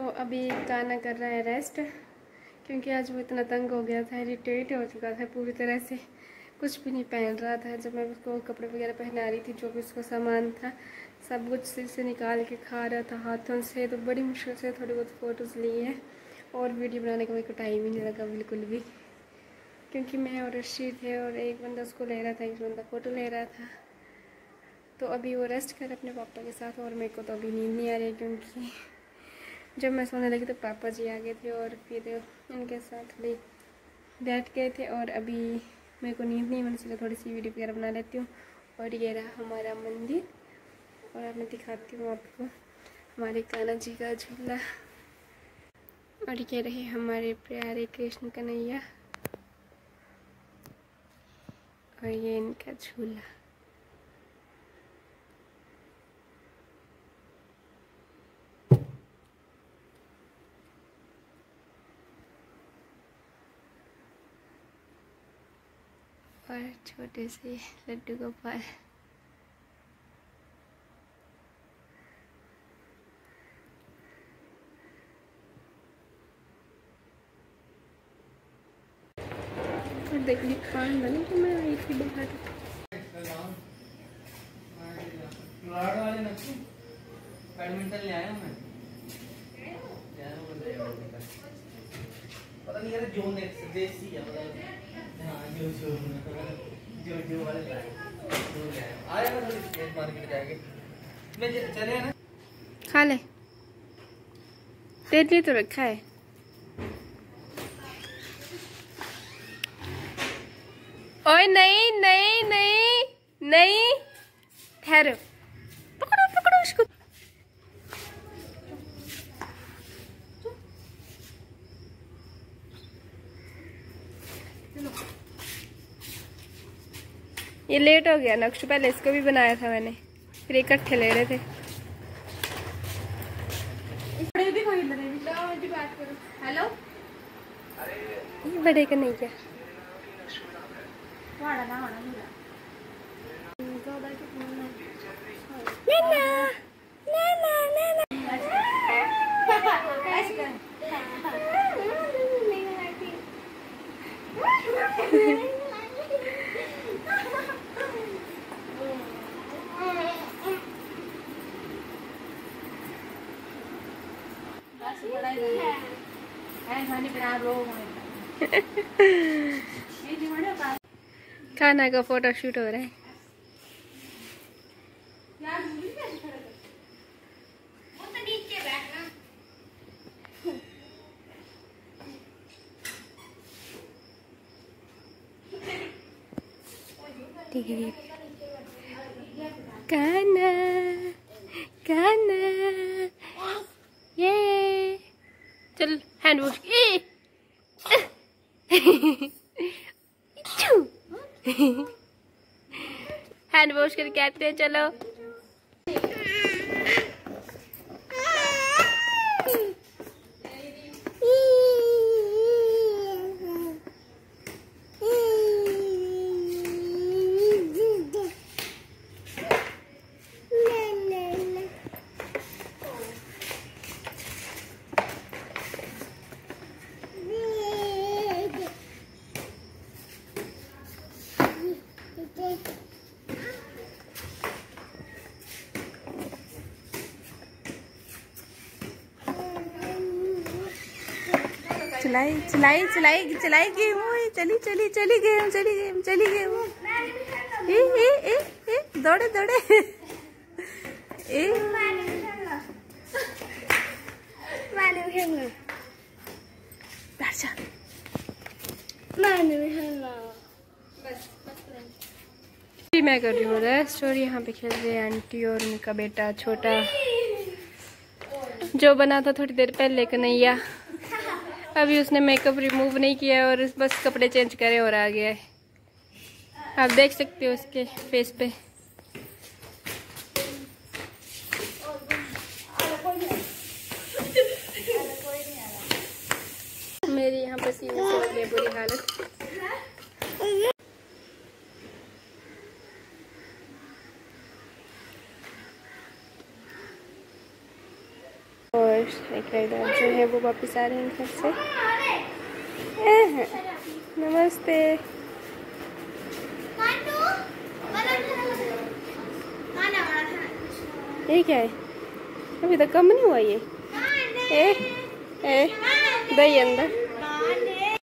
तो अभी काना कर रहा है रेस्ट, क्योंकि आज वो इतना तंग हो गया था, इरिटेट हो चुका था पूरी तरह से, कुछ भी नहीं पहन रहा था। जब मैं उसको कपड़े वगैरह पहना रही थी, जो भी उसको सामान था सब कुछ सिर से निकाल के खा रहा था हाथों से। तो बड़ी मुश्किल से थोड़ी बहुत फ़ोटोज़ ली हैं, और वीडियो बनाने का मेरे को टाइम ही नहीं लगा बिल्कुल भी, क्योंकि मैं और रशीद थे और एक बंदा उसको ले रहा था, एक बंदा फ़ोटो ले रहा था। तो अभी वो रेस्ट कर अपने पापा के साथ, और मेरे को तो अभी नींद नहीं आ रही, क्योंकि जब मैं सोने लगी तो पापा जी आ गए थे और फिर उनके साथ भी बैठ गए थे। और अभी मेरे को नींद नहीं, मैंने सोचा थोड़ी सी वीडियो वगैरह बना लेती हूँ। और ये रहा हमारा मंदिर, और अब मैं दिखाती हूँ आपको हमारे कान्हा जी का झूला। और ये रहे हमारे प्यारे कृष्ण कन्हैया, और ये इनका झूला। और छोटे से लड्डू गोपाल। और देखिए खान बनी तो मैं आई थी बाहर। बैडमिंटन ले आया मैं, पता नहीं यार जो नेक्स्ट देसी है मतलब, हाँ जो वाले लाए जो ले आया आया ना, तो मार्केट जाएंगे मैं चले ना। खा ले, तेरे लिए तो रखा है। ओए नहीं नहीं नहीं नहीं, ठहरो, पकड़ो पकड़ो उसको। ये लेट हो गया नक्श, पहले इसको भी बनाया था मैंने, फिर इकट्ठे ले रहे थे। हेलो, बड़े का नहीं क्या खाना का फोटो शूट हो रहा है। ठीक है, कान्हा कान्हा, ये चल हैंड वॉश। हैंड वॉश करके आते हैं, चलो। चलाई चलाई चलाई चलाई गई वो, चली चली चली गई चली गई चली गई वो। ए दौड़े दौड़े ए मैं कर रही हूँ रेस्ट, और यहाँ पे खेल रहे हैं आंटी और उनका बेटा छोटा, जो बना था थोड़ी देर पहले कन्हैया। अभी उसने मेकअप रिमूव नहीं किया और बस कपड़े चेंज करे और आ गया है। आप देख सकते हो उसके फेस पे। मेरी यहाँ पसीने से हो गई बुरी हालत। और एक राइडर जो है वो वापस आ रहे हैं घर से। नमस्ते। ये क्या है? अभी तक कम नहीं हुआ ये। ए दही अंदर।